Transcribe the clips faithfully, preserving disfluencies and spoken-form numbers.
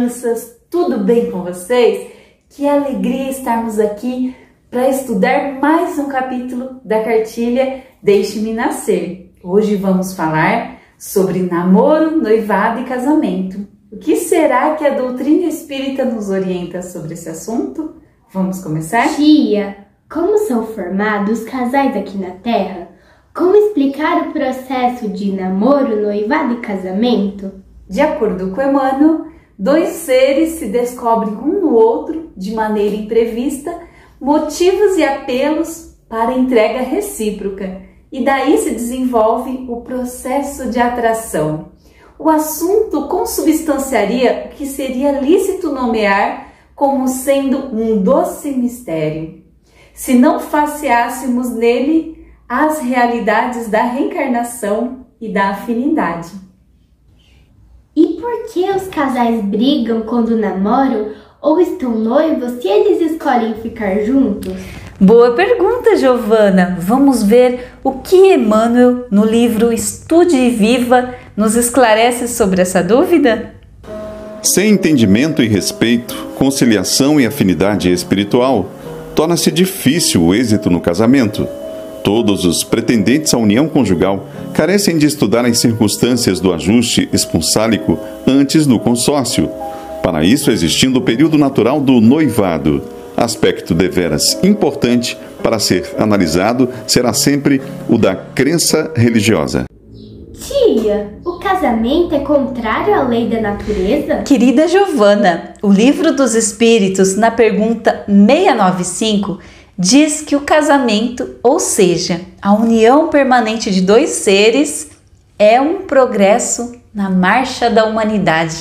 crianças, tudo bem com vocês? Que alegria estarmos aqui para estudar mais um capítulo da cartilha Deixe-me Nascer. Hoje vamos falar sobre namoro, noivado e casamento. O que será que a doutrina espírita nos orienta sobre esse assunto? Vamos começar? Tia, como são formados os casais aqui na Terra? Como explicar o processo de namoro, noivado e casamento? De acordo com Emmanuel, dois seres se descobrem um no outro de maneira imprevista, motivos e apelos para entrega recíproca, e daí se desenvolve o processo de atração. O assunto consubstanciaria o que seria lícito nomear como sendo um doce mistério, se não faceássemos nele as realidades da reencarnação e da afinidade. E por que os casais brigam quando namoram ou estão noivos se eles escolhem ficar juntos? Boa pergunta, Giovana! Vamos ver o que Emmanuel, no livro Estude e Viva, nos esclarece sobre essa dúvida? Sem entendimento e respeito, conciliação e afinidade espiritual, torna-se difícil o êxito no casamento. Todos os pretendentes à união conjugal carecem de estudar as circunstâncias do ajuste esponsálico antes do consórcio. Para isso, existindo o período natural do noivado, aspecto deveras importante para ser analisado será sempre o da crença religiosa. Tia, o casamento é contrário à lei da natureza? Querida Giovana, o Livro dos Espíritos, na pergunta seiscentos e noventa e cinco, diz que o casamento, ou seja, a união permanente de dois seres, é um progresso na marcha da humanidade.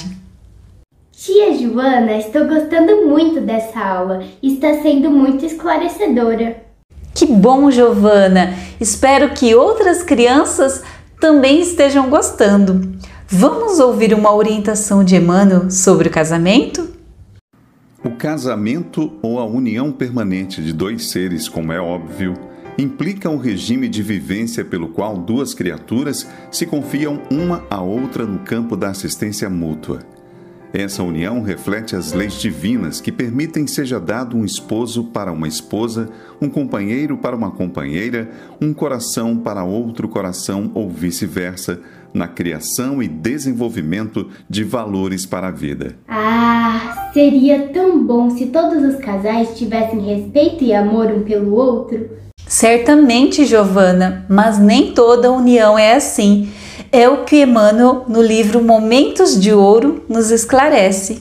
Tia Joana, estou gostando muito dessa aula. Está sendo muito esclarecedora. Que bom, Giovana! Espero que outras crianças também estejam gostando. Vamos ouvir uma orientação de Emmanuel sobre o casamento? O casamento ou a união permanente de dois seres, como é óbvio, implica um regime de vivência pelo qual duas criaturas se confiam uma à outra no campo da assistência mútua. Essa união reflete as leis divinas que permitem seja dado um esposo para uma esposa, um companheiro para uma companheira, um coração para outro coração ou vice-versa, na criação e desenvolvimento de valores para a vida. Ah, seria tão bom se todos os casais tivessem respeito e amor um pelo outro. Certamente, Giovana, mas nem toda união é assim. É o que Emmanuel, no livro Momentos de Ouro, nos esclarece.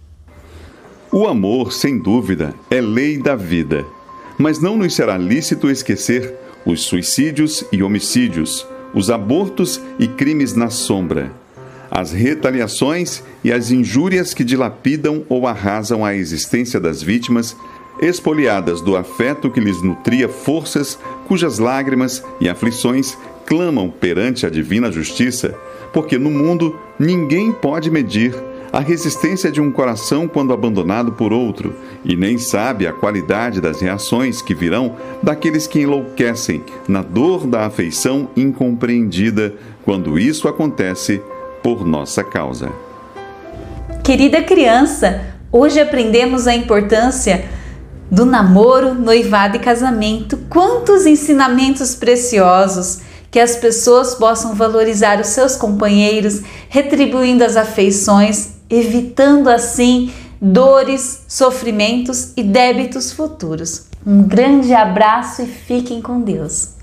O amor, sem dúvida, é lei da vida, mas não nos será lícito esquecer os suicídios e homicídios, os abortos e crimes na sombra, as retaliações e as injúrias que dilapidam ou arrasam a existência das vítimas, expoliadas do afeto que lhes nutria forças cujas lágrimas e aflições clamam perante a divina justiça, porque no mundo ninguém pode medir a resistência de um coração quando abandonado por outro, e nem sabe a qualidade das reações que virão daqueles que enlouquecem na dor da afeição incompreendida quando isso acontece por nossa causa. Querida criança, hoje aprendemos a importância do namoro, noivado e casamento. Quantos ensinamentos preciosos! Que as pessoas possam valorizar os seus companheiros, retribuindo as afeições, evitando assim dores, sofrimentos e débitos futuros. Um grande abraço e fiquem com Deus.